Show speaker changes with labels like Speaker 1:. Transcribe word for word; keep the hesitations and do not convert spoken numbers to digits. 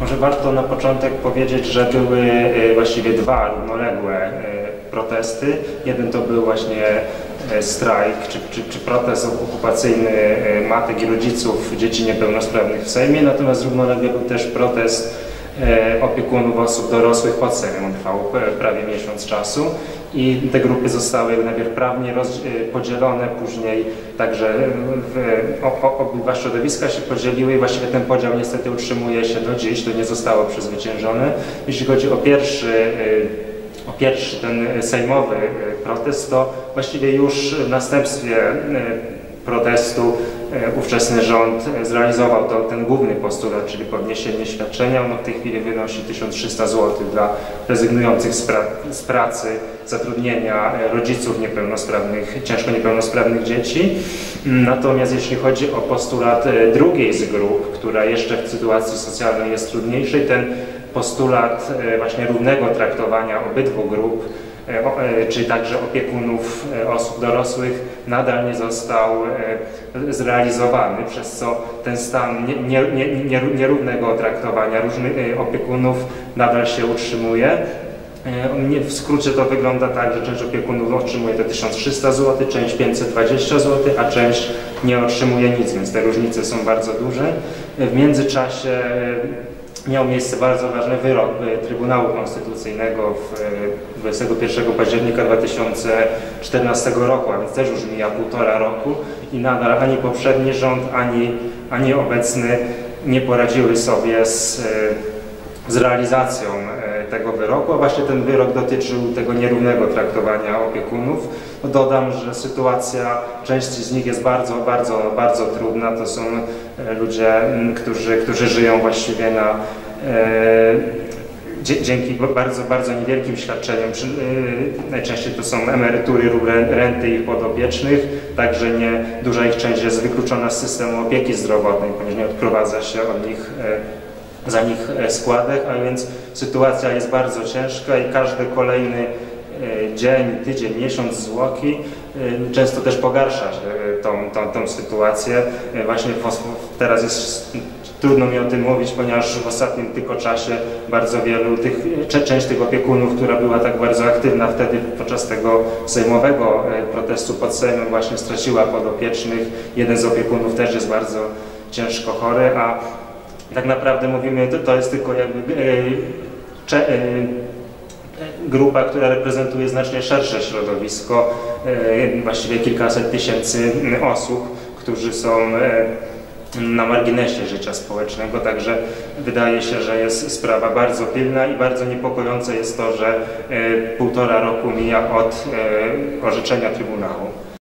Speaker 1: Może warto na początek powiedzieć, że były właściwie dwa równoległe protesty. Jeden to był właśnie strajk, czy, czy, czy protest okupacyjny matek i rodziców dzieci niepełnosprawnych w Sejmie, natomiast równolegle był też protest opiekunów osób dorosłych pod Sejmem. On trwał prawie miesiąc czasu i te grupy zostały najpierw prawnie podzielone, później także obydwa środowiska się podzieliły i właściwie ten podział niestety utrzymuje się do dziś, to nie zostało przezwyciężone. Jeśli chodzi o pierwszy O pierwszy ten sejmowy protest, to właściwie już w następstwie protestu ówczesny rząd zrealizował to, ten główny postulat, czyli podniesienie świadczenia. Ono w tej chwili wynosi tysiąc trzysta złotych dla rezygnujących z, pra z pracy, zatrudnienia rodziców niepełnosprawnych, ciężko niepełnosprawnych dzieci. Natomiast jeśli chodzi o postulat drugiej z grup, która jeszcze w sytuacji socjalnej jest trudniejszej, ten postulat właśnie równego traktowania obydwu grup, czyli także opiekunów osób dorosłych, nadal nie został zrealizowany, przez co ten stan nierównego traktowania różnych opiekunów nadal się utrzymuje. W skrócie to wygląda tak, że część opiekunów otrzymuje te tysiąc trzysta złotych, część pięćset dwadzieścia złotych, a część nie otrzymuje nic, więc te różnice są bardzo duże. W międzyczasie miał miejsce bardzo ważny wyrok Trybunału Konstytucyjnego dwudziestego pierwszego października dwa tysiące czternastego roku, a więc też już mija półtora roku i nadal ani poprzedni rząd, ani, ani obecny nie poradziły sobie z, z realizacją tego wyroku, a właśnie ten wyrok dotyczył tego nierównego traktowania opiekunów. Dodam, że sytuacja części z nich jest bardzo, bardzo, bardzo trudna. To są ludzie, którzy, którzy żyją właściwie na, e, dzięki bardzo, bardzo niewielkim świadczeniom. Przy, e, najczęściej to są emerytury lub renty ich podopiecznych, także nie, duża ich część jest wykluczona z systemu opieki zdrowotnej, ponieważ nie odprowadza się od nich e, za nich składek, a więc sytuacja jest bardzo ciężka i każdy kolejny dzień, tydzień, miesiąc zwłoki często też pogarsza tą, tą, tą sytuację. Właśnie teraz jest trudno mi o tym mówić, ponieważ w ostatnim tylko czasie bardzo wielu tych, część tych opiekunów, która była tak bardzo aktywna wtedy podczas tego sejmowego protestu pod Sejmem, właśnie straciła podopiecznych. Jeden z opiekunów też jest bardzo ciężko chory, a tak naprawdę mówimy, to, to jest tylko jakby e, e, grupa, która reprezentuje znacznie szersze środowisko, e, właściwie kilkaset tysięcy osób, którzy są e, na marginesie życia społecznego, także wydaje się, że jest sprawa bardzo pilna i bardzo niepokojące jest to, że e, półtora roku mija od e, orzeczenia Trybunału.